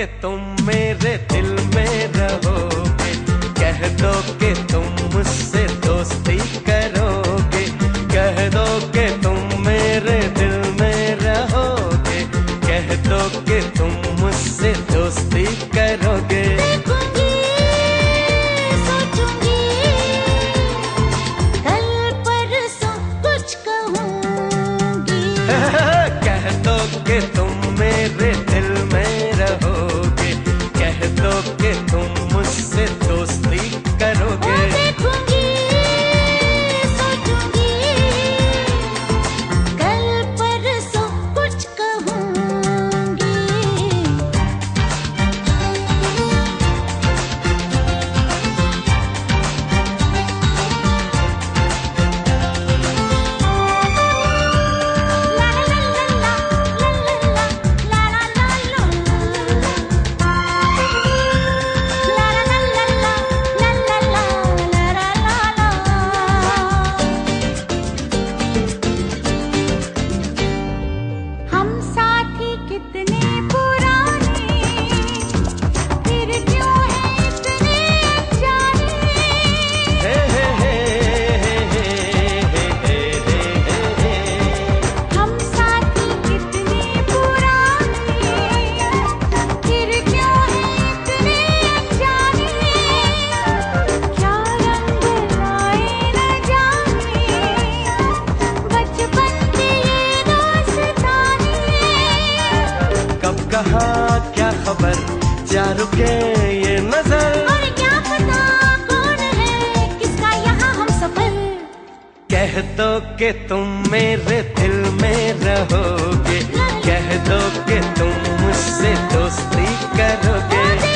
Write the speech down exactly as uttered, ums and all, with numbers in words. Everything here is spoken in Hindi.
कि तुम मेरे दिल में रहोगे, कह दो कि तुम मुझसे दोस्ती करोगे, कह दो कि तुम मेरे दिल में रहोगे, कह दो कि तुम मुझसे दोस्ती करोगे। देखूंगी, सोचूंगी, कल परसों कुछ कहूंगी। कह दो कि तुम मेरे दिल में रहोगे, कह दो कि तुम मुझसे दोस्ती करोगे। देखूंगी, सोचूंगी, कल परसों कुछ कहूंगी। ला ला ला ला ला ला ला ला ला हम साथी कितने पुराने, फिर क्यों है इतने अनजाने। हे हे हे हे हे हे हे हे। हम साथी कितने पुराने, फिर क्यों है इतने अनजाने। क्या रंग लाए न जाने, बचपन के ये दास्ताने। कब कहा क्या खबर, जा रुके ये नजर। और क्या पता कौन है, किसका यहाँ हम सफर। कह दो कि तुम मेरे दिल में रहोगे, कह दो कि तुम मुझसे दोस्ती करोगे।